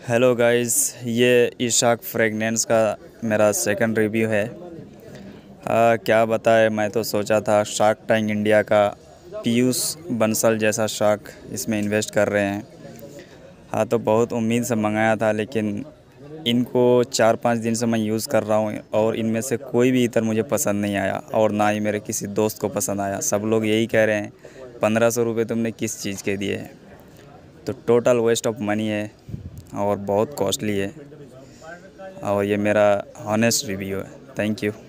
Hello guys, ये Ishaq fragrance का मेरा सेकंड रिव्यू है। क्या बताएं, मैं तो सोचा था शार्क टैंक इंडिया का पीयूष बंसल जैसा शार्क इसमें इन्वेस्ट कर रहे हैं। तो बहुत उम्मीद से मंगाया था, लेकिन इनको 4-5 दिन से मैं यूज़ कर रहा हूँ और इनमें से कोई भी इतर मुझे पसंद नहीं आया और ना ही मेरे किसी दोस्त को पसंद आया। सब लोग यही कह रहे हैं 1500 रुपये तुमने किस चीज़ के दिए हैं। तो टोटल वेस्ट ऑफ मनी है और बहुत कॉस्टली है, और ये मेरा हॉनेस्ट रिव्यू है। Thank you.